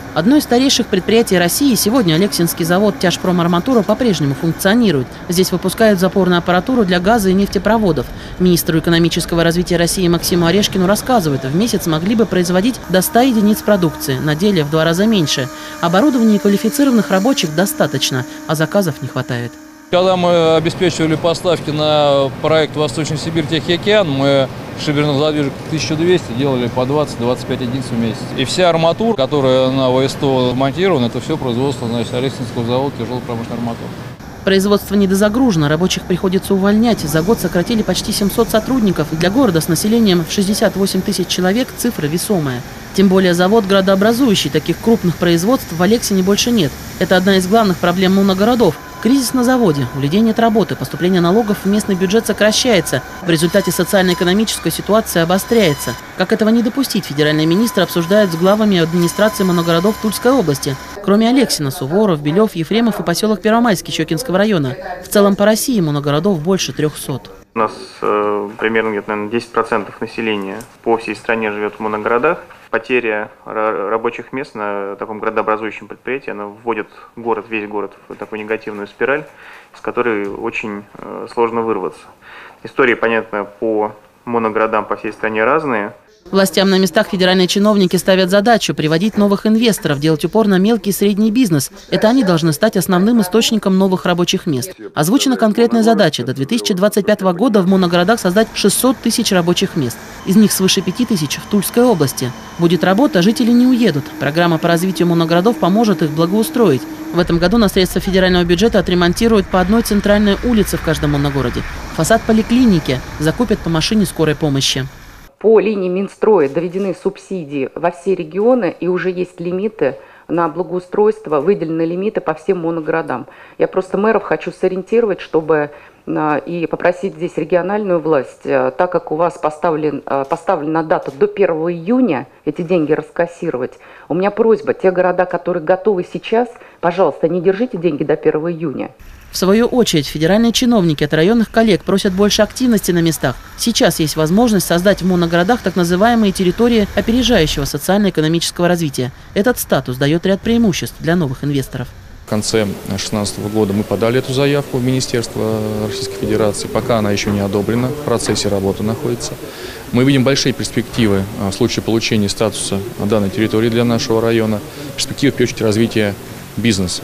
Одно из старейших предприятий России сегодня Алексинский завод «Тяжпром-Арматура» по-прежнему функционирует. Здесь выпускают запорную аппаратуру для газа и нефтепроводов. Министру экономического развития России Максиму Орешкину рассказывают, в месяц могли бы производить до 100 единиц продукции, на деле в 2 раза меньше. Оборудования и квалифицированных рабочих достаточно, а заказов не хватает. Когда мы обеспечивали поставки на проект «Восточный Сибирь Тихий-океан», мы шиберных задвижек 1200 делали по 20-25 единиц в месяц. И вся арматура, которая на ВС-100 монтирована, это все производство, значит, Алексинского завода тяжелой промышленной арматуры. Производство недозагружено, рабочих приходится увольнять. За год сократили почти 700 сотрудников. Для города с населением в 68 тысяч человек цифра весомая. Тем более завод градообразующий, таких крупных производств в Алексине больше нет. Это одна из главных проблем моногородов. Кризис на заводе, у людей нет работы, поступление налогов в местный бюджет сокращается. В результате социально-экономическая ситуация обостряется. Как этого не допустить, федеральные министры обсуждают с главами администрации моногородов Тульской области. Кроме Алексина, Суворов, Белев, Ефремов и поселок Первомайский Щекинского района. В целом по России моногородов больше 300. У нас примерно где-то, наверное, 10% населения по всей стране живет в моногородах. Потеря рабочих мест на таком градообразующем предприятии, она вводит весь город в такую негативную спираль, из которой очень сложно вырваться. Истории, понятно, по моногородам по всей стране разные. Властям на местах федеральные чиновники ставят задачу приводить новых инвесторов, делать упор на мелкий и средний бизнес. Это они должны стать основным источником новых рабочих мест. Озвучена конкретная задача – до 2025 года в моногородах создать 600 тысяч рабочих мест. Из них свыше 5 тысяч в Тульской области. Будет работа, жители не уедут. Программа по развитию моногородов поможет их благоустроить. В этом году на средства федерального бюджета отремонтируют по одной центральной улице в каждом моногороде. Фасад поликлиники, закупят по машине скорой помощи. По линии Минстроя доведены субсидии во все регионы, и уже есть лимиты на благоустройство, выделены лимиты по всем моногородам. Я просто мэров хочу сориентировать, чтобы и попросить здесь региональную власть, так как у вас поставлена дата до 1 июня эти деньги раскассировать. У меня просьба, те города, которые готовы сейчас, пожалуйста, не держите деньги до 1 июня. В свою очередь, федеральные чиновники от районных коллег просят больше активности на местах. Сейчас есть возможность создать в моногородах так называемые территории опережающего социально-экономического развития. Этот статус дает ряд преимуществ для новых инвесторов. В конце 2016 года мы подали эту заявку в Министерство Российской Федерации. Пока она еще не одобрена, в процессе работы находится. Мы видим большие перспективы в случае получения статуса данной территории для нашего района. Перспективы, в первую очередь, развития бизнеса.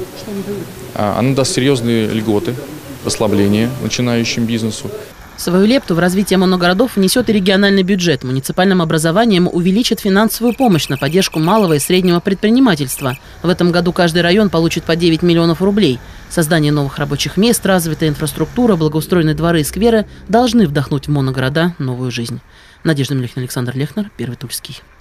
Она даст серьезные льготы, послабления начинающим бизнесу. Свою лепту в развитие моногородов внесет и региональный бюджет. Муниципальным образованием увеличит финансовую помощь на поддержку малого и среднего предпринимательства. В этом году каждый район получит по 9 миллионов рублей. Создание новых рабочих мест, развитая инфраструктура, благоустроенные дворы и скверы должны вдохнуть в моногорода новую жизнь. Надежда Мелехина, Александр Лехнер, Первый Тульский.